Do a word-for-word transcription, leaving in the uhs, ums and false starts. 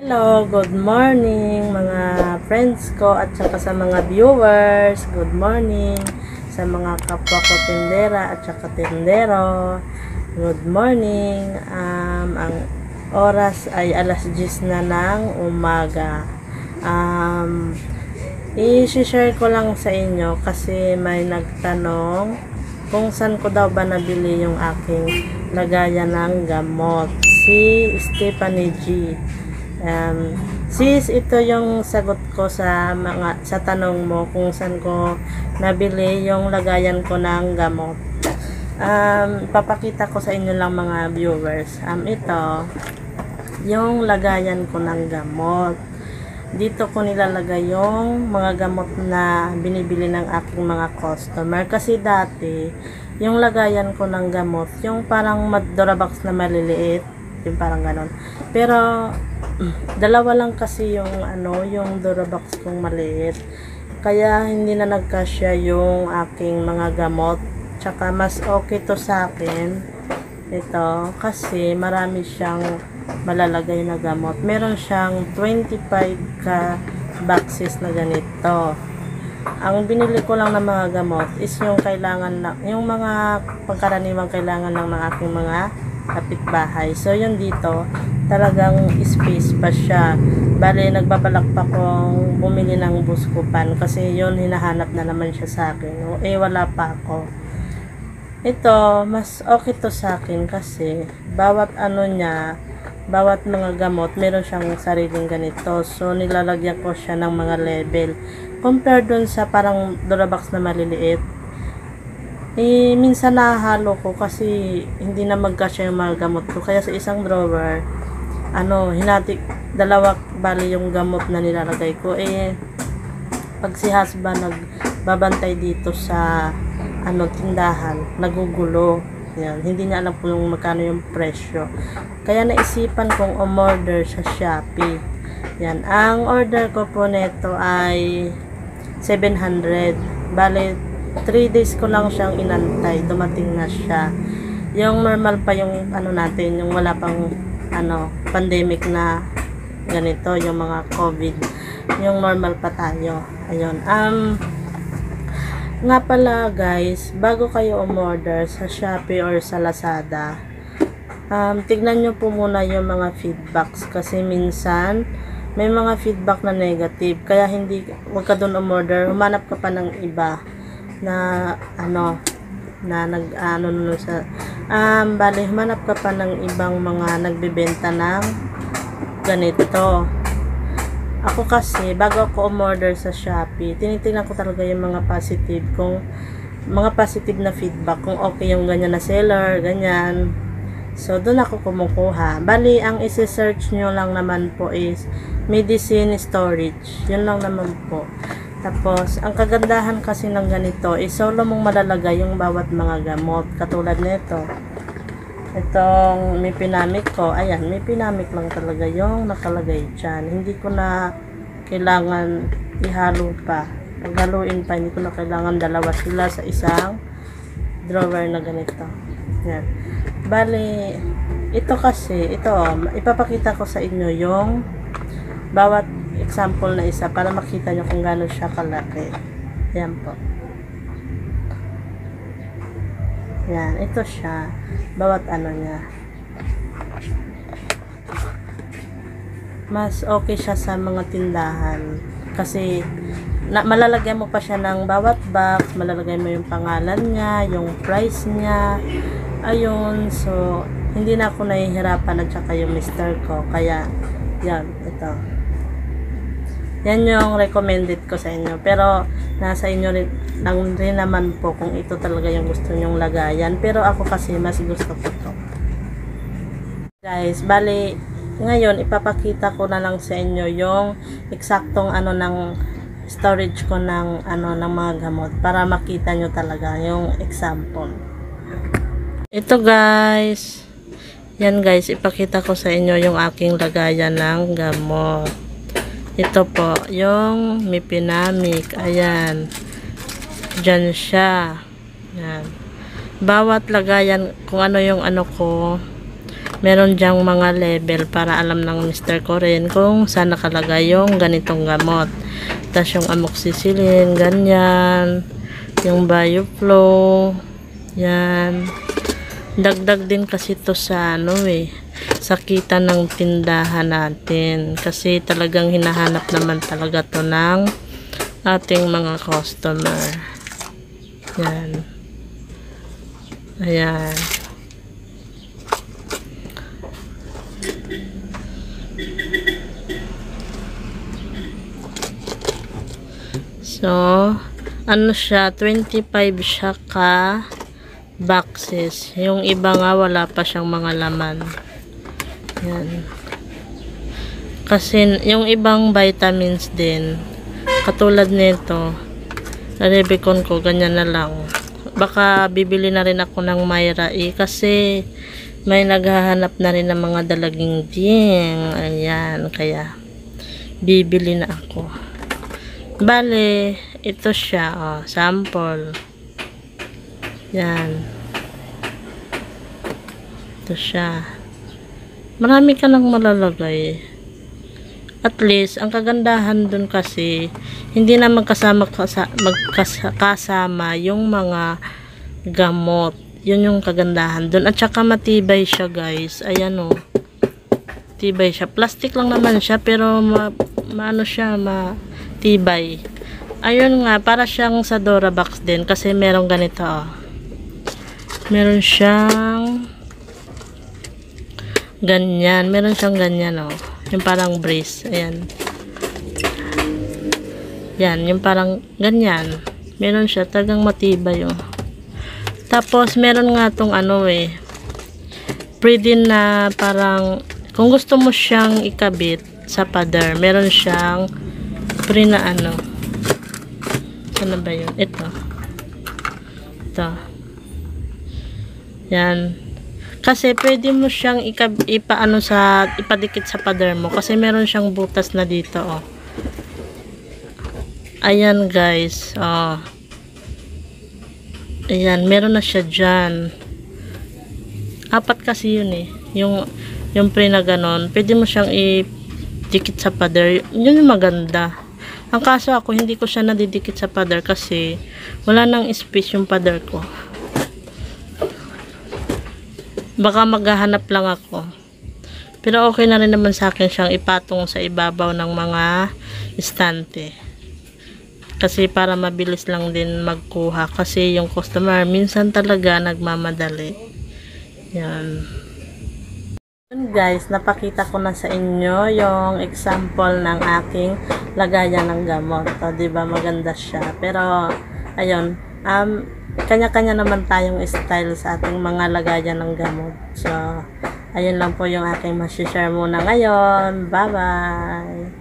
Hello, good morning mga friends ko at saka sa mga viewers. Good morning sa mga kapwa ko tindera at saka tindero. Good morning. Um, ang oras ay alas diyes na ng umaga. Um, i-share ko lang sa inyo kasi may nagtanong kung saan ko daw ba nabili yung aking lagayan ng gamot. Si Stephanie G. Um, sis, ito yung sagot ko sa mga sa tanong mo kung saan ko nabili yung lagayan ko ng gamot. Um, papakita ko sa inyo lang mga viewers. Um, ito yung lagayan ko ng gamot. Dito ko nilalagay yung mga gamot na binibili ng aking mga customer. Kasi dati, yung lagayan ko ng gamot, yung parang Durabox na maliliit, yung parang ganon. Pero dalawa lang kasi yung ano, yung Durabox kong maliit. Kaya hindi na nagkasya yung aking mga gamot. Tsaka mas okay to sa akin. Ito kasi marami siyang malalagay na gamot. Meron siyang twenty-five ka boxes na ganito. Ang binili ko lang ng mga gamot is yung kailangan lang, yung mga pangkaraniwang kailangan lang ng aking mga kapitbahay. So yun dito, talagang space pa siya. Bale, nagbabalak pa kong bumili ng Buscopan kasi yun, hinahanap na naman siya sa akin. Eh, wala pa ako. Ito, mas okay to sa akin kasi bawat ano niya, bawat mga gamot, meron siyang sariling ganito. So, nilalagyan ko siya ng mga level. Compare dun sa parang Durabox na maliliit, eh, minsan nahahalo ko kasi hindi na magkasya yung mga gamot ko. Kaya sa isang drawer, ano, hinati, dalawa bali yung gamot na nilalagay ko. Eh, pag si husband nagbabantay dito sa, ano, tindahan, nagugulo. Yan, hindi niya alam kung magkano yung presyo. Kaya naisipan kong umorder sa Shopee. Yan, ang order ko po neto ay seven hundred. Bale, three days ko lang siyang inantay, dumating na siya. Yung normal pa yung ano natin, yung wala pang ano, pandemic na ganito, yung mga COVID, yung normal pa tayo. Ayun. Um, nga pala guys, bago kayo umorder sa Shopee or sa Lazada, um, tignan nyo po muna yung mga feedbacks kasi minsan may mga feedback na negative, kaya hindi, wag ka dun umorder, humanap ka pa ng iba na ano na nag ano no sa um bali humanap ka pa ng ibang mga nagbebenta ng ganito. Ako kasi bago ako umorder sa Shopee, tinitingnan ko talaga yung mga positive, kung mga positive na feedback, kung okay yung ganyan na seller, ganyan. So doon ako kumukuha. Bali ang isi-search nyo lang naman po is medicine storage, yun lang naman po. Tapos, ang kagandahan kasi ng ganito is solo mong malalagay yung bawat mga gamot. Katulad nito. Itong Mipinamic ko. Ayan, Mipinamic lang talaga yung nakalagay dyan. Hindi ko na kailangan ihalo pa. Pag haluin pa, hindi ko na kailangan dalawa sila sa isang drawer na ganito. Ayan. Bali, ito kasi, ito, ipapakita ko sa inyo yung bawat example na isa para makita nyo kung gano'n siya kalaki. Yan po. Yan, ito siya. Bawat ano niya. Mas okay siya sa mga tindahan. Kasi, na, malalagyan mo pa siya ng bawat box, malalagay mo yung pangalan niya, yung price niya. Ayun, so, hindi na ako nahihirapan at saka yung mister ko. Kaya, yan, ito. Yan yung recommended ko sa inyo. Pero, nasa inyo rin, lang rin naman po kung ito talaga yung gusto nyong lagayan. Pero ako kasi, mas gusto ko to. Guys, bali, ngayon, ipapakita ko na lang sa inyo yung eksaktong ano ng storage ko ng, ano, ng mga gamot. Para makita nyo talaga yung example. Ito guys. Yan guys, ipakita ko sa inyo yung aking lagayan ng gamot. Ito po, yung Mipinamic. Ayan. Diyan siya. Ayan. Bawat lagayan, kung ano yung ano ko, meron diyang mga level para alam ng mister ko rin kung saan nakalagay yung ganitong gamot. Tapos yung amoxicillin, ganyan. Yung Bioflow, yan. Dagdag din kasi to sa ano eh, sa kita ng tindahan natin. Kasi talagang hinahanap naman talaga to ng ating mga customer. Yan. Ayan. So, ano siya, twenty-five siya ka boxes. Yung iba nga wala pa siyang mga laman. Yan. Kasi yung ibang vitamins din, katulad nito, Rebicon ko, ganyan na lang. Baka bibili na rin ako ng Myra E kasi may naghahanap na rin ng mga dalaging ding. Ayan, kaya bibili na ako. Bale, ito siya, oh, sample. Yan. Ito siya. Marami ka nang malalagay. At least, ang kagandahan dun kasi, hindi na magkasama kasa, magkasama yung mga gamot. Yun yung kagandahan dun. At saka matibay siya, guys. Ayan, oh. Tibay siya. Plastic lang naman siya, pero ma, maano siya, matibay. Ayun nga, para siyang sa Durabox din kasi merong ganito, oh. Meron siyang ganyan, meron siyang ganyan, oh. Yung parang brace, ayan. Yan, yung parang ganyan. Meron siya, talagang matibay, oh. Tapos meron nga tong ano eh, pwede na parang kung gusto mo siyang ikabit sa pader, meron siyang free na ano. Ano ba yun? Ito. Ito. Yan. Kasi pwede mo siyang ikab ipaano sa ipadikit sa pader mo kasi meron siyang butas na dito, oh. Ayan, guys. Oh. Ayan, meron na siya dyan. Apat kasi yun eh. Yung yung pre na ganon, pwede mo siyang idikit sa pader. Yun yung maganda. Ang kaso ako, hindi ko siya nadidikit sa pader kasi wala nang space yung pader ko. Baka maghahanap lang ako. Pero okay na rin naman sa akin siyang ipatong sa ibabaw ng mga estante. Kasi para mabilis lang din magkuha. Kasi yung customer minsan talaga nagmamadali. Yan. Guys, napakita ko na sa inyo yung example ng aking lagayan ng gamot. O, diba, maganda siya. Pero, ayun, um, kanya-kanya naman tayong style sa ating mga lagayan ng gamot. So, ayun lang po yung aking masishare muna ngayon. Bye-bye!